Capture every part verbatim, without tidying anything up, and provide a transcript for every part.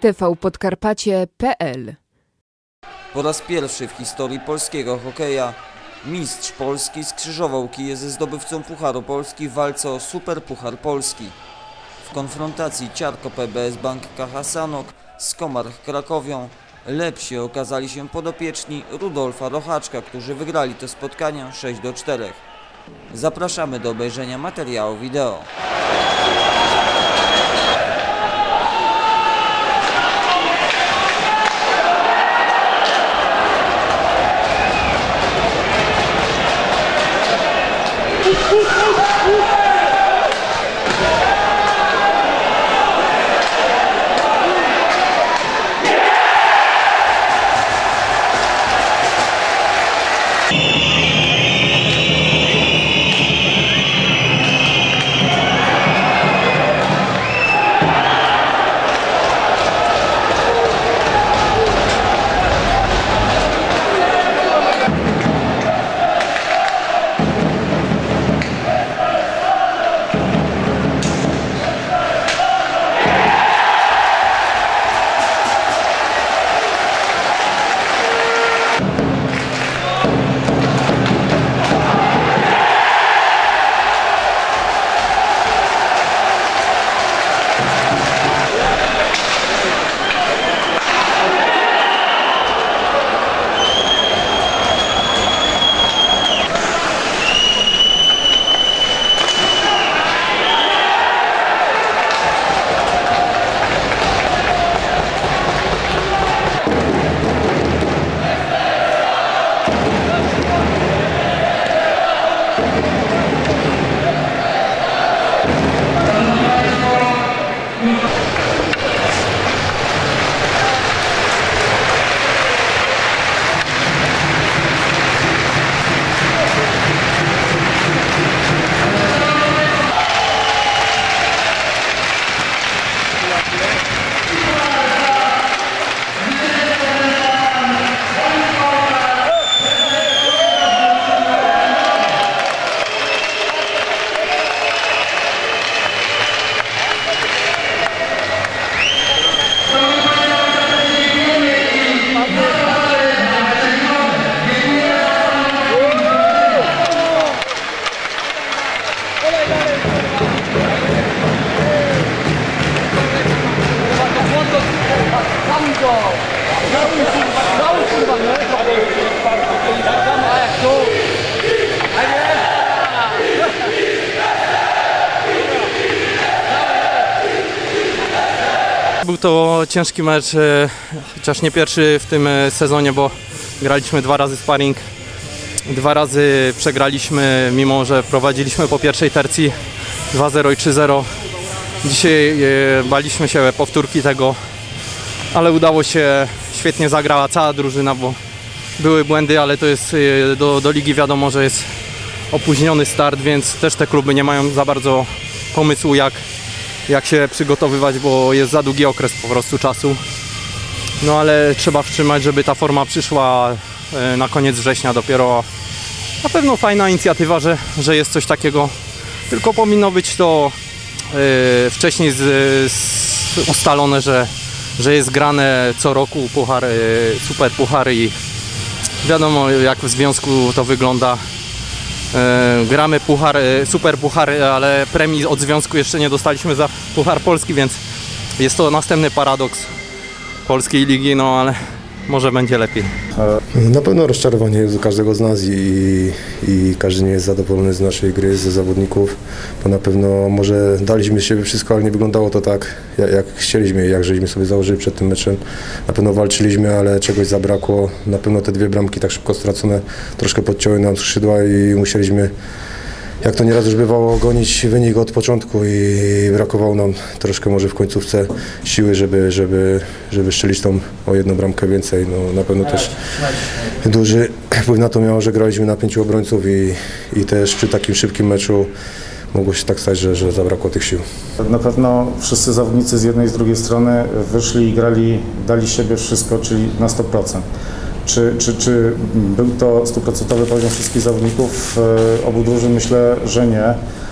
T V Podkarpacie kropka P L. Po raz pierwszy w historii polskiego hokeja mistrz Polski skrzyżował kije ze zdobywcą Pucharu Polski w walce o Super Puchar Polski. W konfrontacji Ciarko P B S Bank K H Sanok z Komarch Krakowią lepsi okazali się podopieczni Rudolfa Rochaczka, którzy wygrali to spotkanie sześć do czterech. Zapraszamy do obejrzenia materiału wideo. Był to ciężki mecz, chociaż nie pierwszy w tym sezonie, bo graliśmy dwa razy sparring, dwa razy przegraliśmy, mimo że prowadziliśmy po pierwszej tercji dwa zero i trzy zero. Dzisiaj baliśmy się powtórki tego, ale udało się, świetnie zagrała cała drużyna, bo były błędy, ale to jest do, do ligi wiadomo, że jest opóźniony start, więc też te kluby nie mają za bardzo pomysłu jak jak się przygotowywać, bo jest za długi okres po prostu czasu. No ale trzeba wstrzymać, żeby ta forma przyszła na koniec września dopiero. Na pewno fajna inicjatywa, że, że jest coś takiego, tylko powinno być to yy, wcześniej z, z ustalone, że, że jest grane co roku puchar, yy, super puchar i wiadomo jak w związku to wygląda. Yy, gramy puchar, yy, super puchar, ale premii od związku jeszcze nie dostaliśmy za Puchar Polski, więc jest to następny paradoks polskiej ligi, no ale może będzie lepiej. Na pewno rozczarowanie jest u każdego z nas i, i każdy nie jest zadowolony z naszej gry, ze zawodników, bo na pewno może daliśmy z siebie wszystko, ale nie wyglądało to tak, jak, jak chcieliśmy, jak żeśmy sobie założyli przed tym meczem. Na pewno walczyliśmy, ale czegoś zabrakło. Na pewno te dwie bramki tak szybko stracone troszkę podcięły nam skrzydła i musieliśmy, jak to nieraz już bywało, gonić wynik od początku i brakowało nam troszkę może w końcówce siły, żeby, żeby, żeby strzelić tą o jedną bramkę więcej. No, na pewno też duży wpływ na to miało, że graliśmy na pięciu obrońców i, i też przy takim szybkim meczu mogło się tak stać, że, że zabrakło tych sił. Na pewno wszyscy zawodnicy z jednej i z drugiej strony wyszli i grali, dali siebie wszystko, czyli na sto procent. Czy, czy, czy był to stuprocentowy poziom wszystkich zawodników obu drużyn? Myślę, że nie.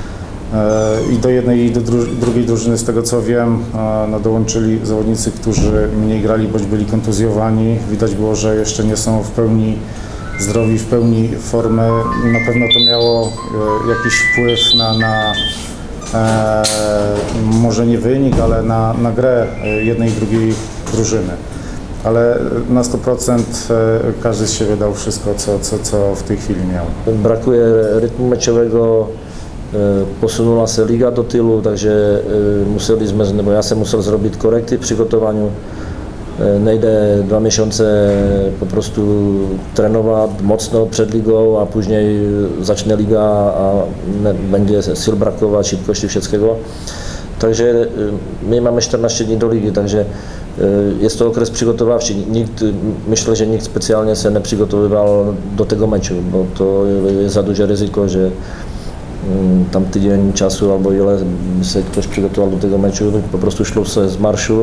I do jednej i do dru drugiej drużyny, z tego co wiem, no, dołączyli zawodnicy, którzy mniej grali, bądź byli kontuzjowani. Widać było, że jeszcze nie są w pełni zdrowi, w pełni formy. Na pewno to miało jakiś wpływ na, na e, może nie wynik, ale na, na grę jednej i drugiej drużyny. Ale na sto procent każdy z siebie dał wszystko, co, co, co w tej chwili miał. Brakuje rytmu meczowego, posunula się liga do tyłu, takže museli jsme, nebo já jsem musel zrobiť korekty v přigotovaniu. Nejde dva miesiące po prostu trénovat mocno před ligou a później začne liga a będzie sil brakovat, šibkosti, všetkého. Takže my máme čtrnáct dní do ligy, takže jest to okres przygotowawczy. Nikt, myślę, że nikt specjalnie się nie przygotowywał do tego meczu, bo to jest za duże ryzyko, że tam tydzień czasu albo ile się ktoś przygotował do tego meczu, po prostu szło się z marszu.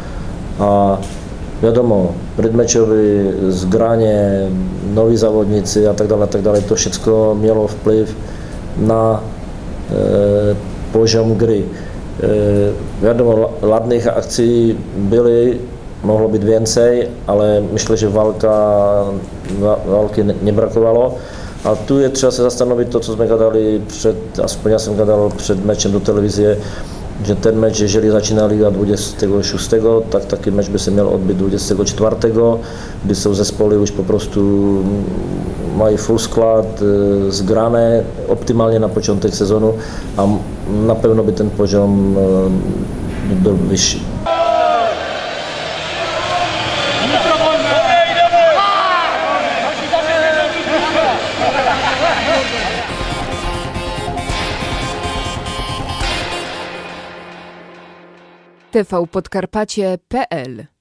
A wiadomo, rytm meczowy, zgranie, nowi zawodnicy a tak dalej, a tak dalej, to wszystko miało wpływ na e, poziom gry. Wiadomo, ladných akcí byly, mohlo být więcej, ale myślę, že válka, války nebrakovalo. A tu je třeba se zastanovit to, co jsme gadali před, aspoň já jsem gadal před mečem do televize, že ten meč, jeżeli začíná liga dvacátého šestého tak taky meč by se měl odbyt dvacátého čtvrtého kdy jsou zespoly už po prostu mají full sklad, zgrané optimálně na počátek sezonu a napevno by ten poziom byl vyšší. tvpodkarpacie kropka pl